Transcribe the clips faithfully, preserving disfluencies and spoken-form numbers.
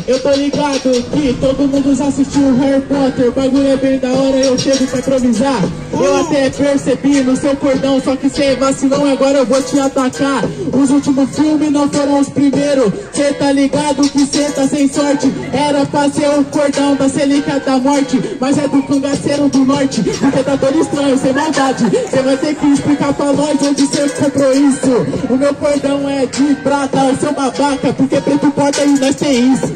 Eu tô ligado que todo mundo já assistiu Harry Potter. O bagulho é bem da hora, eu chego pra improvisar. Eu até percebi no seu cordão, só que cê vacilão, agora eu vou te atacar. Os últimos filmes não foram os primeiros. Cê tá ligado que cê tá sem sorte. Era pra ser o cordão da Relíquia da Morte, mas é do cangaceiro do norte. Um predador estranho, sem maldade. Cê vai ter que explicar pra nós onde cê comprou isso. O meu cordão é de prata, o seu babaca, porque preto porta e nós tem isso.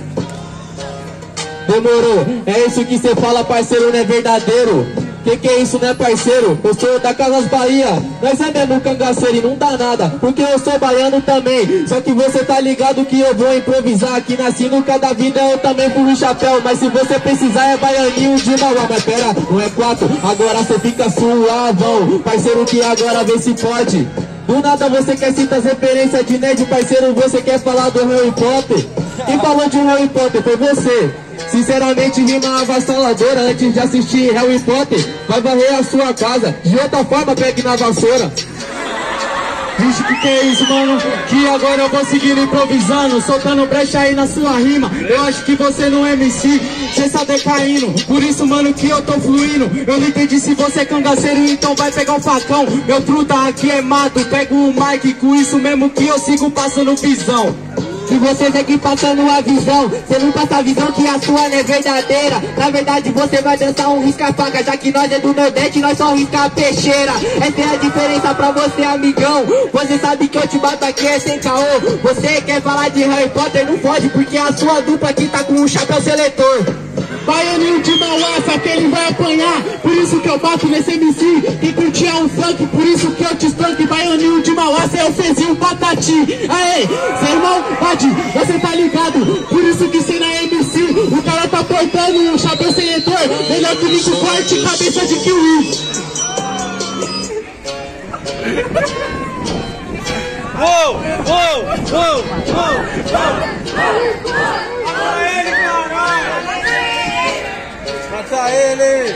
Demorou, é isso que cê fala, parceiro, não é verdadeiro. Que que é isso, né, parceiro? Eu sou da Casas Bahia. Nós é mesmo cangaceiro e não dá nada, porque eu sou baiano também. Só que você tá ligado que eu vou improvisar. Aqui nasci no cada vida, eu também fui o chapéu. Mas se você precisar é baianinho de Mauá. Mas pera, não é quatro, agora você fica suavão. Parceiro que agora vê se pode. Do nada você quer citar as referências de nerd, parceiro, você quer falar do Harry Potter. Quem falou de Harry Potter foi você. Sinceramente, rima avassaladora. Antes de assistir Harry Potter, vai varrer a sua casa. De outra forma, pegue na vassoura. Vixe, que que é isso, mano? Que agora eu vou seguir improvisando, soltando brecha aí na sua rima. Eu acho que você não é M C, cê tá decaindo. Por isso, mano, que eu tô fluindo. Eu não entendi se você é cangaceiro, então vai pegar um facão. Meu truta aqui é mato, pego o mic, com isso mesmo que eu sigo passando visão. Se você segue passando a visão, cê não passa a visão que a sua não é verdadeira. Na verdade você vai dançar um risca-faca, já que nós é do Nordeste, nós só risca a peixeira. Essa é a diferença pra você, amigão. Você sabe que eu te bato aqui é sem caô. Você quer falar de Harry Potter, não pode, porque a sua dupla aqui tá com um chapéu seletor. Baianinho de Mauá, só que ele vai apanhar. Por isso que eu bato nesse M C. Quem curtia um funk, por isso que eu te espanque. Baianinho de Mauá, cê é o Fezinho Patati. Aê, cê irmão, pode, você tá ligado. Por isso que cê não é M C. O cara tá portando um chapéu seletor. Melhor que Nico Forte, cabeça de kiwi. Uou, uou, uou, uou, uou. Olha ele, caralho. Mata ele!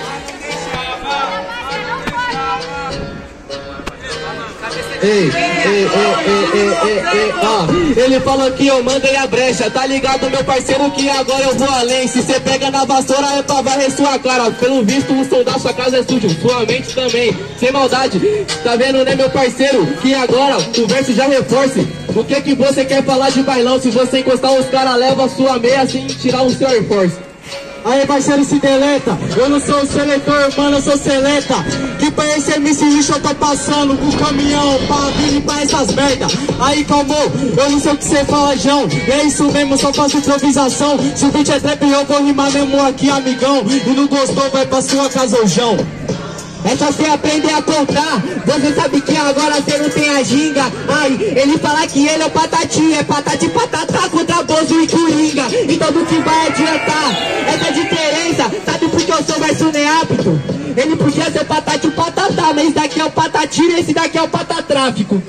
Ei, ei, ei, ei, ei, ei, ei, ah. Ele falou que eu mandei a brecha, tá ligado, meu parceiro, que agora eu vou além. Se cê pega na vassoura é pra varrer sua cara. Pelo visto o som da sua casa é sujo, sua mente também, sem maldade. Tá vendo, né, meu parceiro, que agora o verso já reforce. O que que você quer falar de bailão? Se você encostar os caras leva a sua meia sem tirar o seu Air Force. Aí, parceiro, se deleta. Eu não sou o seletor, mano, eu sou seleta. Que pra esse M C lixo eu tô passando com o caminhão pra vir pra essas merda. Aí, calmou, eu não sei o que cê fala, João. É isso mesmo, só faço improvisação. Se o beat é trap, eu vou rimar mesmo aqui, amigão. E não gostou, vai pra sua casa, ô João. É só você aprender a contar. Você sabe que agora você não tem a ginga. Ai, ele fala que ele é o patati. É patati patatá contra Bozo e Coringa. Então do que vai adiantar? Essa diferença, sabe por que eu sou verso neapto? Ele podia ser patati patatá, mas esse daqui é o patati e esse daqui é o patatráfico.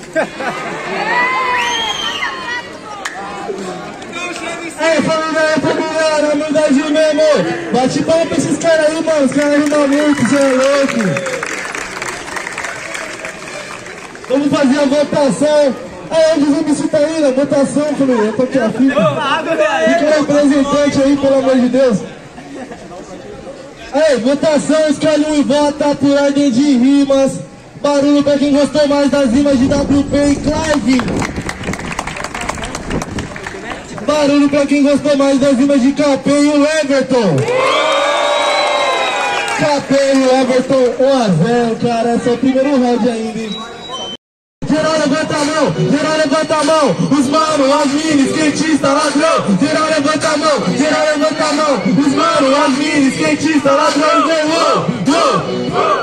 Aí, família, aí, família, humildade mesmo. Bate palma pra esses caras aí, mano. Os caras rimam muito, cê é louco. Vamos fazer a votação. Aí, onde os M C tá indo? A votação, família. Eu tô aqui na fila. Fica o representante aí, pelo amor de Deus. Aí, votação, escolhe um e vota por ordem de rimas. Barulho pra quem gostou mais das rimas de W P e Clive. Barulho pra quem gostou mais das rimas de K P e o Everton. K P e o Everton, um a zero, cara. Esse é o primeiro round ainda, hein? Geral levanta a mão, geral levanta a mão. Os mano, as minas, skatista, ladrão. Geral levanta a mão, geral levanta a mão. Os mano, as minas, skatista, ladrão. Uou, uou, uou.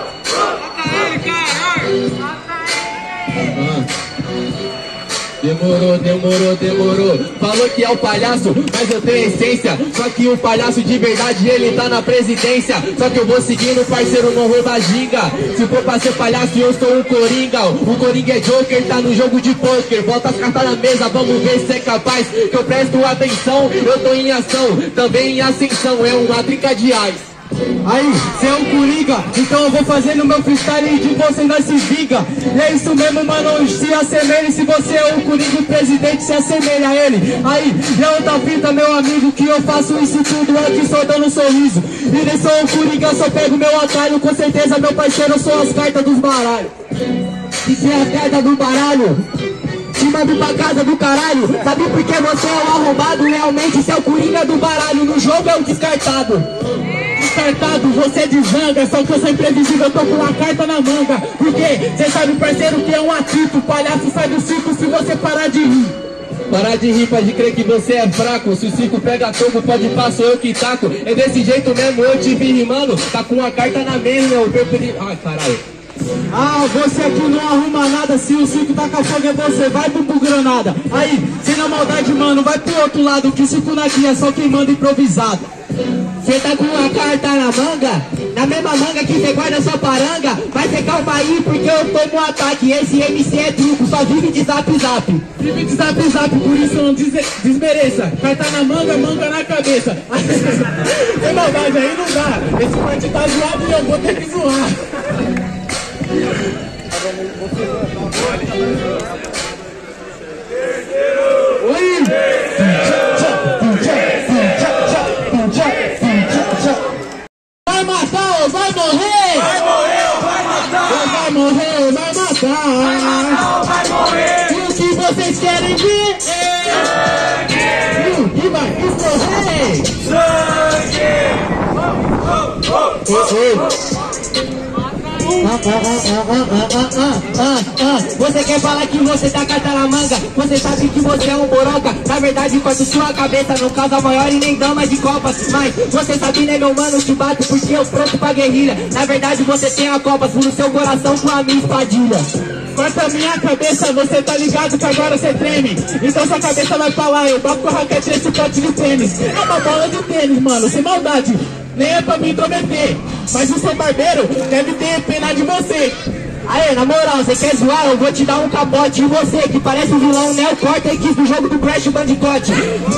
Demorou, demorou, demorou. Falou que é o palhaço, mas eu tenho essência. Só que o palhaço de verdade, ele tá na presidência. Só que eu vou seguindo, parceiro, não rouba ginga. Se for pra ser palhaço, eu sou o Coringa. O Coringa é Joker, tá no jogo de poker. Bota as cartas na mesa, vamos ver se é capaz. Que eu presto atenção, eu tô em ação, também em ascensão. É uma trinca de ais. Aí, cê é um Coringa, então eu vou fazer no meu freestyle de você nós se vinga. E é isso mesmo, mano, se assemelhe. Se você é um Coringa, o presidente se assemelha a ele. Aí, e a outra fita, meu amigo, que eu faço isso tudo aqui só dando um sorriso. E nem sou um Coringa, só pego meu atalho. Com certeza, meu parceiro, eu sou as cartas dos baralhos. E se é as cartas do baralho, te mando pra casa do caralho. Sabe por que você é um arrombado? Realmente, você é o Coringa do baralho. No jogo é um descartado. Descartado, você desanga. Só que eu sou imprevisível, eu tô com uma carta na manga. Porque cê sabe, parceiro, que é um atito. Palhaço sai do circo se você parar de rir. Parar de rir, pode crer que você é fraco. Se o circo pega toco, pode passar, sou eu que taco. É desse jeito mesmo, eu te vi rimando. Tá com uma carta na mesa, meu preferi... Ai, caralho. Ah, você aqui não arruma nada. Se o circo taca fogo é você, vai pro, pro granada. Aí, sem na maldade, mano, vai pro outro lado. Que o circo aqui é só quem manda improvisado. Cê tá com uma carta na manga, na mesma manga que cê guarda sua paranga. Mas cê calma aí porque eu tomo um ataque. Esse M C é truco, só vive de zap zap. Vive de zap zap, por isso não des desmereça. Carta na manga, manga na cabeça. Tem maldade aí, não dá. Esse parte tá zoado e eu vou ter que zoar. Oi! Vai matar ou vai morrer? Vai morrer ou vai matar? Vai morrer ou vai matar? Vai matar ou vai morrer? E o que vocês querem ver? Sangue! E o que vai escorrer? Sangue! Oh, oh, oh, oh. Ah, ah, ah, ah, ah, ah, ah, ah. Você quer falar que você tá carta na manga? Você sabe que você é um boroca. Na verdade, corto sua cabeça, não causa maior e nem dama de copas. Mas você sabe, né, meu mano, te bato porque eu pronto pra guerrilha. Na verdade, você tem a copas no seu coração com a minha espadilha. Corta minha cabeça, você tá ligado que agora você treme. Então sua cabeça vai falar, eu bato com a raquete nesse pote de tênis. É uma bola de tênis, mano, sem maldade. Nem é pra me intrometer. Mas o seu barbeiro deve ter pena de você. Aê, na moral, você quer zoar? Eu vou te dar um capote. E você, que parece o vilão Neo Cortex do jogo do Crash Bandicoot.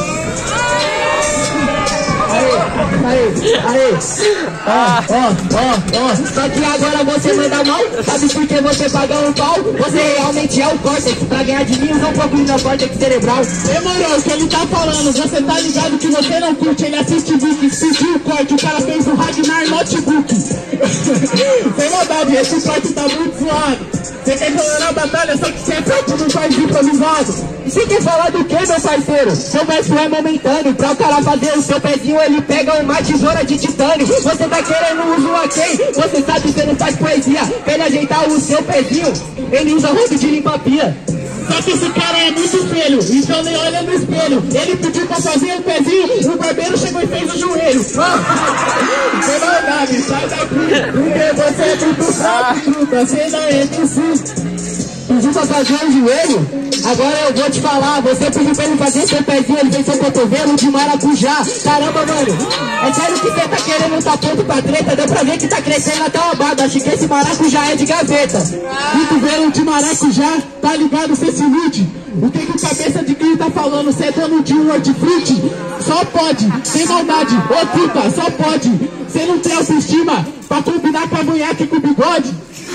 Aê, aê, ó, ó, ó, ó. Só que agora você manda mal. Sabe por que você paga um pau? Você realmente é o Cortex. Pra ganhar de mim, usa um pouco no Cortex cerebral. Demorou, o que ele tá falando? Você tá ligado que você não curte. Ele assiste vídeo, pediu o corte. O cara fez o Ragnar Notebook. Sem maldade, esse corte tá muito zoado. Você quer jogar na batalha, só que você é fraco, não faz improvisado. E você quer falar do que, meu parceiro? Seu verso é momentâneo. Pra o cara fazer o seu pezinho, ele pega uma tesoura de titânio. Você tá querendo uso a quem? Você sabe que você não faz poesia. Pra ele ajeitar o seu pezinho, ele usa roupa de limpar-pia. Só que esse cara é muito feio, então nem olha no espelho. Ele pediu pra fazer o pezinho, o barbeiro chegou e fez o joelho. Sem maldade, sai daqui, porque você é muito fraco, truta, você não é M C. Pediu pra fazer o joelho? Agora eu vou te falar. Você pediu pra ele fazer seu pezinho, ele fez seu cotovelo de maracujá. Caramba, mano, é sério que você tá querendo tá pronto pra treta? Deu pra ver que tá crescendo até o abado. Acho que esse maracujá é de gaveta. Cotovelo de maracujá, tá ligado, cê se ilude. O que que o cabeça de quem tá falando? Cê é dono de um hortifruti? Só pode, sem maldade. Ô puta, só pode. Cê não tem autoestima pra combinar com a munheca e com o bigode?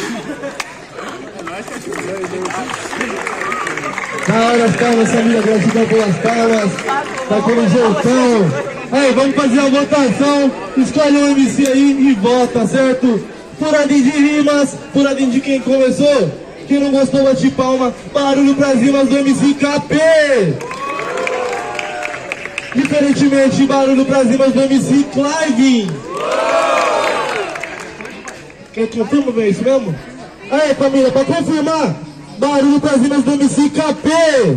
Da hora as palmas, família, gratidão pelas palmas. Daquele jeitão. Aí, vamos fazer a votação. Escolhe um M C aí e vota, certo? Por ordem de rimas, por ordem de quem começou. Quem não gostou, bate palma. Barulho pras rimas do M C K P. Diferentemente, barulho pras rimas do M C Clive. Quem confirma, velho? Isso mesmo? Aí, família, pra confirmar, barulho pras rimas do M C K P.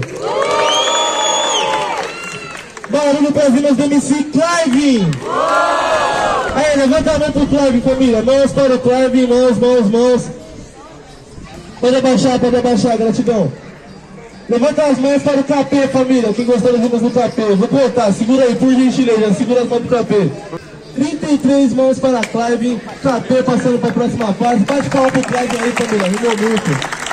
Barulho pras rimas do M C Clive. Aí, levanta a mão pro Clive, família. Mãos para o Clive, mãos, mãos, mãos. Pode abaixar, pode abaixar, gratidão. Levanta as mãos para o K P, família. Quem gostou das rimas do K P? Vou contar, segura aí, por gentileza, segura as mãos do K P. trinta e três mãos para Clive, K P passando para a próxima fase. Bate palma pro Clive aí, família, rimou muito.